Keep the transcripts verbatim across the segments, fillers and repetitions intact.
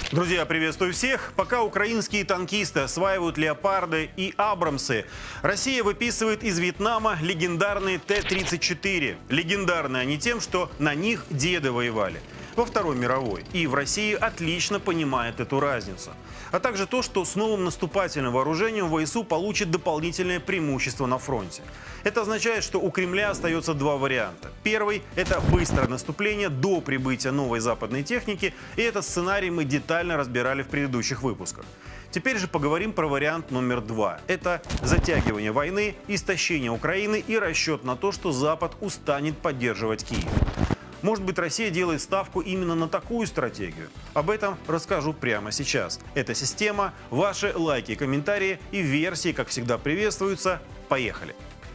Друзья, приветствую всех. Пока украинские танкисты осваивают леопарды и абрамсы, Россия выписывает из Вьетнама легендарные Т тридцать четыре. Легендарные они тем, что на них деды воевали во Второй мировой. И в России отлично понимает эту разницу. А также то, что с новым наступательным вооружением ВСУ получит дополнительное преимущество на фронте. Это означает, что у Кремля остается два варианта. Первый – это быстрое наступление до прибытия новой западной техники, и этот сценарий мы детально разбирали в предыдущих выпусках. Теперь же поговорим про вариант номер два. Это затягивание войны, истощение Украины и расчет на то, что Запад устанет поддерживать Киев. Может быть, Россия делает ставку именно на такую стратегию? Об этом расскажу прямо сейчас. Это «Система», ваши лайки, комментарии и версии, как всегда, приветствуются. Поехали!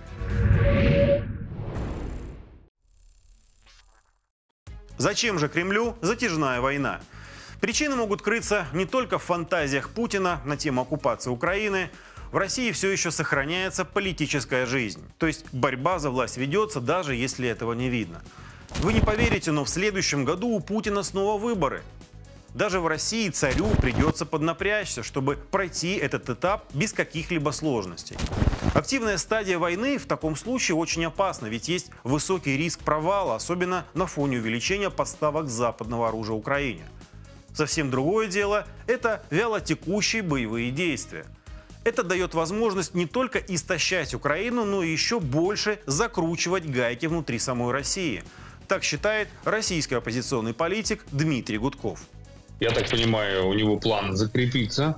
Зачем же Кремлю затяжная война? Причины могут крыться не только в фантазиях Путина на тему оккупации Украины. В России все еще сохраняется политическая жизнь. То есть борьба за власть ведется, даже если этого не видно. Вы не поверите, но в следующем году у Путина снова выборы. Даже в России царю придется поднапрячься, чтобы пройти этот этап без каких-либо сложностей. Активная стадия войны в таком случае очень опасна, ведь есть высокий риск провала, особенно на фоне увеличения поставок западного оружия Украине. Совсем другое дело – это вялотекущие боевые действия. Это дает возможность не только истощать Украину, но и еще больше закручивать гайки внутри самой России. Так считает российский оппозиционный политик Дмитрий Гудков. Я так понимаю, у него план закрепиться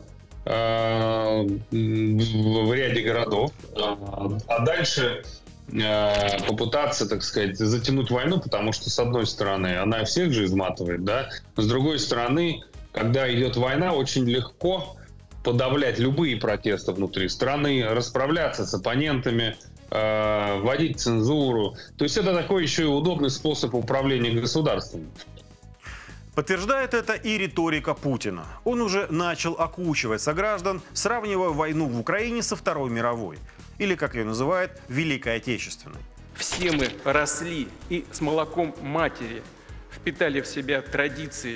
э, в ряде городов, а дальше э, попытаться, так сказать, затянуть войну, потому что, с одной стороны, она всех же изматывает, да, с другой стороны, когда идет война, очень легко подавлять любые протесты внутри страны, расправляться с оппонентами, э, вводить цензуру. То есть это такой еще и удобный способ управления государством. Подтверждает это и риторика Путина. Он уже начал окучивать сограждан, сравнивая войну в Украине со Второй мировой. Или, как ее называют, Великой Отечественной. Все мы росли и с молоком матери впитали в себя традиции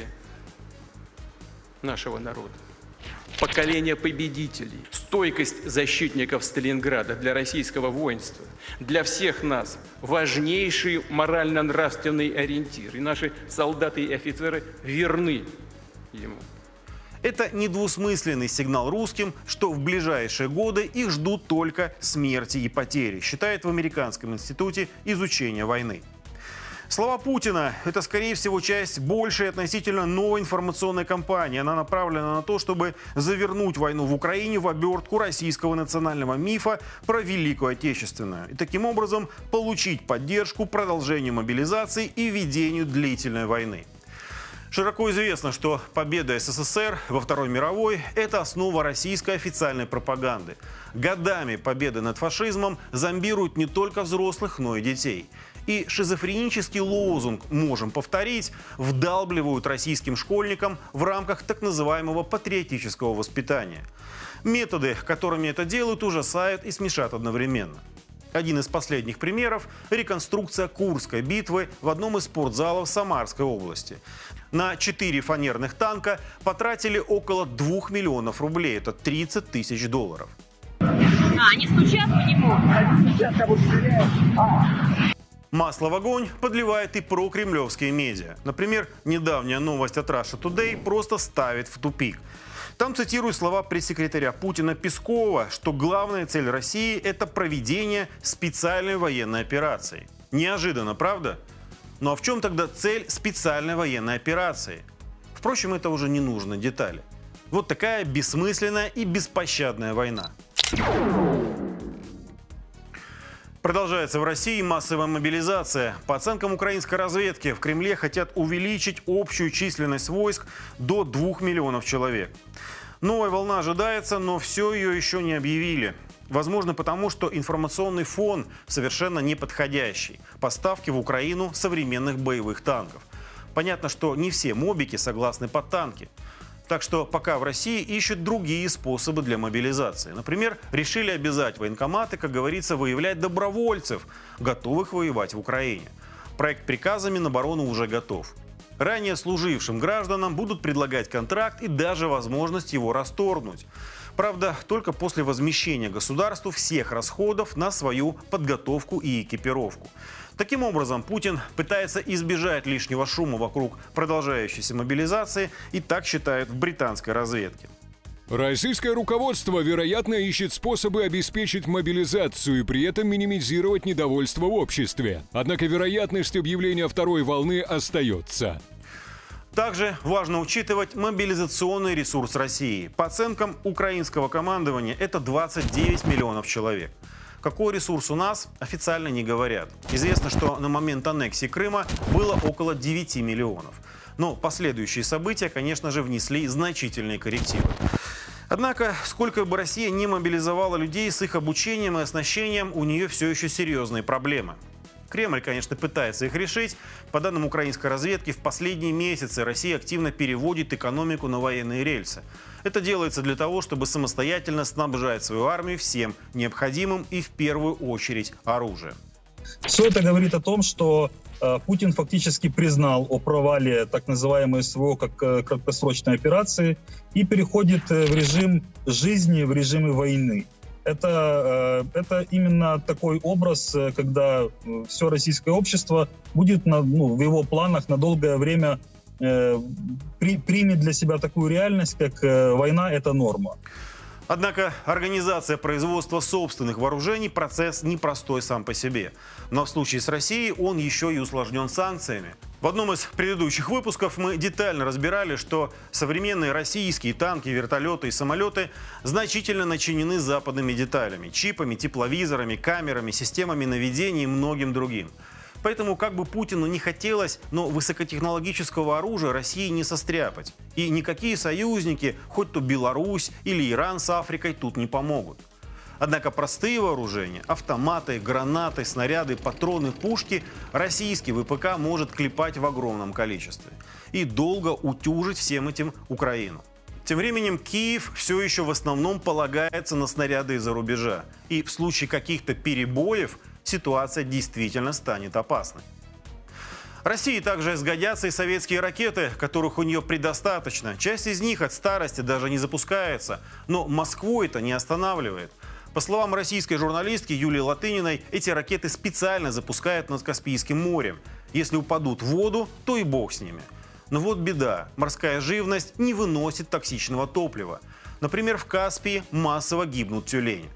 нашего народа. Поколение победителей, стойкость защитников Сталинграда для российского воинства, для всех нас важнейший морально-нравственный ориентир. И наши солдаты и офицеры верны ему. Это недвусмысленный сигнал русским, что в ближайшие годы их ждут только смерти и потери, считает в Американском институте изучения войны. Слова Путина – это, скорее всего, часть большей относительно новой информационной кампании. Она направлена на то, чтобы завернуть войну в Украине в обертку российского национального мифа про Великую Отечественную. И таким образом получить поддержку продолжению мобилизации и ведению длительной войны. Широко известно, что победа СССР во Второй мировой – это основа российской официальной пропаганды. Годами победы над фашизмом зомбируют не только взрослых, но и детей. И шизофренический лозунг «можем повторить» вдалбливают российским школьникам в рамках так называемого патриотического воспитания. Методы, которыми это делают, ужасают и смешат одновременно. Один из последних примеров – реконструкция Курской битвы в одном из спортзалов Самарской области. На четыре фанерных танка потратили около двух миллионов рублей, это тридцать тысяч долларов. А, они стучат по нему? Они стучат, кого стреляют. Масло в огонь подливает и прокремлевские медиа. Например, недавняя новость от Russia Today просто ставит в тупик. Там цитируют слова пресс-секретаря Путина Пескова, что главная цель России – это проведение специальной военной операции. Неожиданно, правда? Ну а в чем тогда цель специальной военной операции? Впрочем, это уже не нужно детали. Вот такая бессмысленная и беспощадная война. Продолжается в России массовая мобилизация. По оценкам украинской разведки, в Кремле хотят увеличить общую численность войск до двух миллионов человек. Новая волна ожидается, но все ее еще не объявили. Возможно, потому что информационный фон совершенно неподходящий. Поставки в Украину современных боевых танков. Понятно, что не все мобики согласны под танки. Так что пока в России ищут другие способы для мобилизации. Например, решили обязать военкоматы, как говорится, выявлять добровольцев, готовых воевать в Украине. Проект приказа Минобороны уже готов. Ранее служившим гражданам будут предлагать контракт и даже возможность его расторгнуть. Правда, только после возмещения государству всех расходов на свою подготовку и экипировку. Таким образом, Путин пытается избежать лишнего шума вокруг продолжающейся мобилизации, и так считают в британской разведке. Российское руководство, вероятно, ищет способы обеспечить мобилизацию и при этом минимизировать недовольство в обществе. Однако вероятность объявления второй волны остается. Также важно учитывать мобилизационный ресурс России. По оценкам украинского командования, это двадцать девять миллионов человек. Какой ресурс у нас, официально не говорят. Известно, что на момент аннексии Крыма было около девяти миллионов. Но последующие события, конечно же, внесли значительные коррективы. Однако, сколько бы Россия не мобилизовала людей, с их обучением и оснащением у нее все еще серьезные проблемы. Кремль, конечно, пытается их решить. По данным украинской разведки, в последние месяцы Россия активно переводит экономику на военные рельсы. Это делается для того, чтобы самостоятельно снабжать свою армию всем необходимым и в первую очередь оружием. Все это говорит о том, что э, Путин фактически признал о провале так называемой СВО как э, краткосрочной операции и переходит э, в режим жизни, в режим войны. Это, э, это именно такой образ, э, когда э, все российское общество будет на, ну, в его планах на долгое время э, при, примет для себя такую реальность, как э, война — это норма. Однако организация производства собственных вооружений – процесс непростой сам по себе. Но в случае с Россией он еще и усложнен санкциями. В одном из предыдущих выпусков мы детально разбирали, что современные российские танки, вертолеты и самолеты значительно начинены западными деталями – чипами, тепловизорами, камерами, системами наведения и многим другим. Поэтому, как бы Путину не хотелось, но высокотехнологического оружия России не состряпать. И никакие союзники, хоть то Беларусь или Иран с Африкой, тут не помогут. Однако простые вооружения, автоматы, гранаты, снаряды, патроны, пушки российский ВПК может клепать в огромном количестве. И долго утюжить всем этим Украину. Тем временем Киев все еще в основном полагается на снаряды из-за рубежа. И в случае каких-то перебоев ситуация действительно станет опасной. России также сгодятся и советские ракеты, которых у нее предостаточно. Часть из них от старости даже не запускается. Но Москву это не останавливает. По словам российской журналистки Юлии Латыниной, эти ракеты специально запускают над Каспийским морем. Если упадут в воду, то и бог с ними. Но вот беда. Морская живность не выносит токсичного топлива. Например, в Каспии массово гибнут тюлени.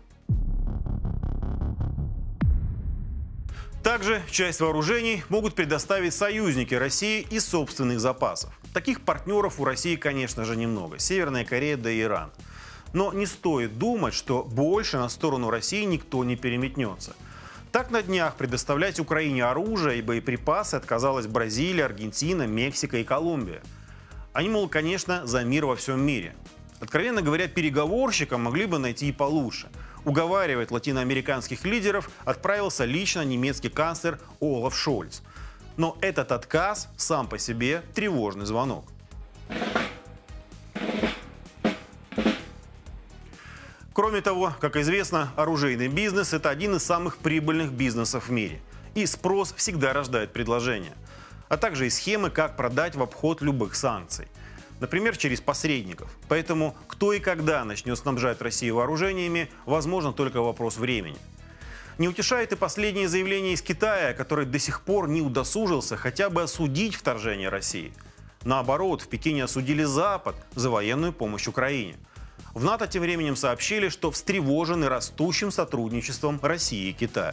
Также часть вооружений могут предоставить союзники России из собственных запасов. Таких партнеров у России, конечно же, немного. Северная Корея да и Иран. Но не стоит думать, что больше на сторону России никто не переметнется. Так на днях предоставлять Украине оружие и боеприпасы отказалась Бразилия, Аргентина, Мексика и Колумбия. Они, мол, конечно, за мир во всем мире. Откровенно говоря, переговорщикам могли бы найти и получше. Уговаривать латиноамериканских лидеров отправился лично немецкий канцлер Олаф Шольц. Но этот отказ сам по себе тревожный звонок. Кроме того, как известно, оружейный бизнес – это один из самых прибыльных бизнесов в мире. И спрос всегда рождает предложение. А также и схемы, как продать в обход любых санкций. Например, через посредников. Поэтому кто и когда начнет снабжать Россию вооружениями, возможно, только вопрос времени. Не утешает и последнее заявление из Китая, который до сих пор не удосужился хотя бы осудить вторжение России. Наоборот, в Пекине осудили Запад за военную помощь Украине. В НАТО тем временем сообщили, что встревожены растущим сотрудничеством России и Китая.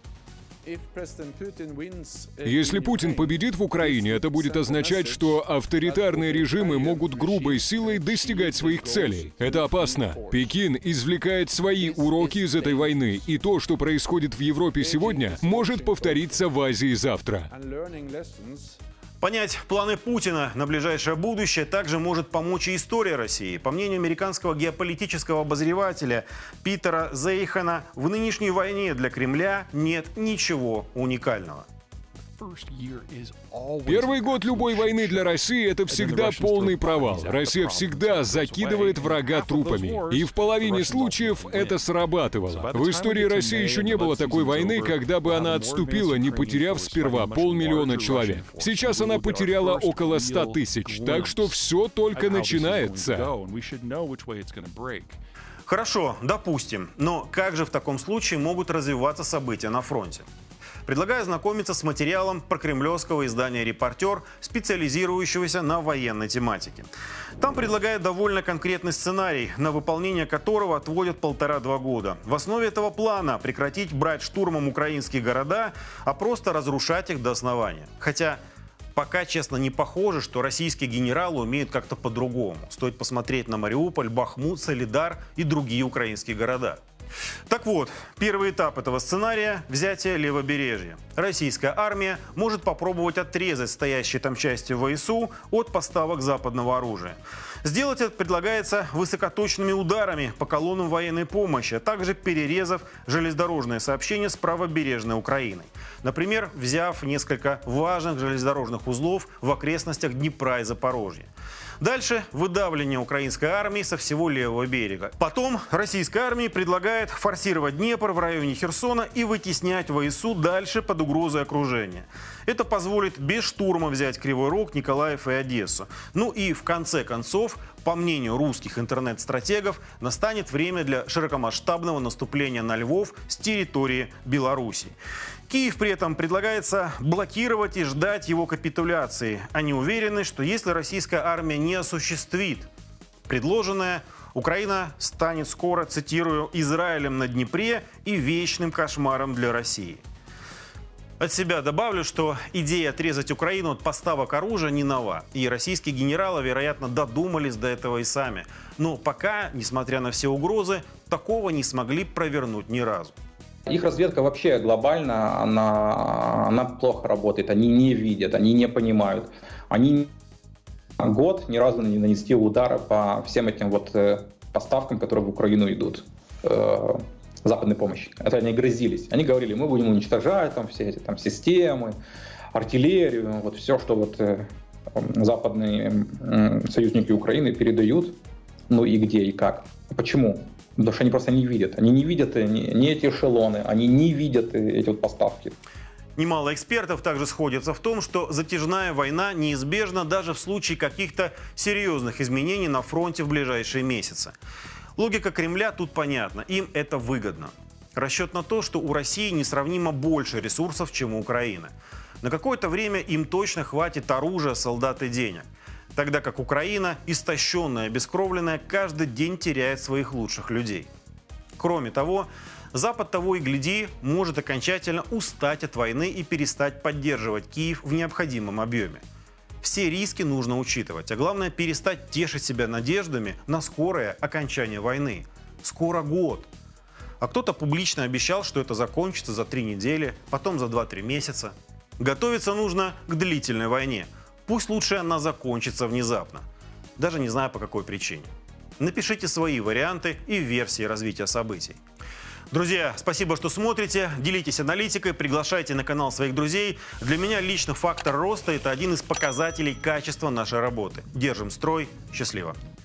Если Путин победит в Украине, это будет означать, что авторитарные режимы могут грубой силой достигать своих целей. Это опасно. Пекин извлекает свои уроки из этой войны, и то, что происходит в Европе сегодня, может повториться в Азии завтра. Понять планы Путина на ближайшее будущее также может помочь и история России. По мнению американского геополитического обозревателя Питера Зейхана, в нынешней войне для Кремля нет ничего уникального. Первый год любой войны для России — это всегда полный провал. Россия всегда закидывает врага трупами. И в половине случаев это срабатывало. В истории России еще не было такой войны, когда бы она отступила, не потеряв сперва полмиллиона человек. Сейчас она потеряла около ста тысяч, так что все только начинается. Хорошо, допустим. Но как же в таком случае могут развиваться события на фронте? Предлагаю ознакомиться с материалом прокремлевского издания «Репортер», специализирующегося на военной тематике. Там предлагают довольно конкретный сценарий, на выполнение которого отводят полтора-два года. В основе этого плана прекратить брать штурмом украинские города, а просто разрушать их до основания. Хотя пока, честно, не похоже, что российские генералы умеют как-то по-другому. Стоит посмотреть на Мариуполь, Бахмут, Солидар и другие украинские города. Так вот, первый этап этого сценария – взятие левобережья. Российская армия может попробовать отрезать стоящие там части ВСУ от поставок западного оружия. Сделать это предлагается высокоточными ударами по колоннам военной помощи, а также перерезав железнодорожное сообщение с правобережной Украиной. Например, взяв несколько важных железнодорожных узлов в окрестностях Днепра и Запорожья. Дальше выдавливание украинской армии со всего левого берега. Потом российская армия предлагает форсировать Днепр в районе Херсона и вытеснять ВСУ дальше под угрозой окружения. Это позволит без штурма взять Кривой Рог, Николаев и Одессу. Ну и в конце концов, по мнению русских интернет-стратегов, настанет время для широкомасштабного наступления на Львов с территории Беларуси. Киев при этом предлагается блокировать и ждать его капитуляции. Они уверены, что если российская армия не осуществит предложенное, Украина станет скоро, цитирую, «Израилем на Днепре и вечным кошмаром для России». От себя добавлю, что идея отрезать Украину от поставок оружия не нова. И российские генералы, вероятно, додумались до этого и сами. Но пока, несмотря на все угрозы, такого не смогли провернуть ни разу. Их разведка вообще глобально, она, она плохо работает, они не видят, они не понимают. Они год ни разу не нанесли удара по всем этим вот поставкам, которые в Украину идут, э, западной помощи. Это они грозились. Они говорили, мы будем уничтожать там все эти там системы, артиллерию, вот все, что вот э, западные э, союзники Украины передают, ну и где, и как. Почему? Потому что они просто не видят. Они не видят ни, ни эти эшелоны, они не видят эти вот поставки. Немало экспертов также сходятся в том, что затяжная война неизбежна даже в случае каких-то серьезных изменений на фронте в ближайшие месяцы. Логика Кремля тут понятна. Им это выгодно. Расчет на то, что у России несравнимо больше ресурсов, чем у Украины. На какое-то время им точно хватит оружия, солдат и денег. Тогда как Украина, истощенная, обескровленная, каждый день теряет своих лучших людей. Кроме того, Запад того и гляди может окончательно устать от войны и перестать поддерживать Киев в необходимом объеме. Все риски нужно учитывать, а главное перестать тешить себя надеждами на скорое окончание войны. Скоро год. А кто-то публично обещал, что это закончится за три недели, потом за два-три месяца. Готовиться нужно к длительной войне. Пусть лучше она закончится внезапно. Даже не знаю по какой причине. Напишите свои варианты и версии развития событий. Друзья, спасибо, что смотрите. Делитесь аналитикой, приглашайте на канал своих друзей. Для меня лично фактор роста – это один из показателей качества нашей работы. Держим строй. Счастливо.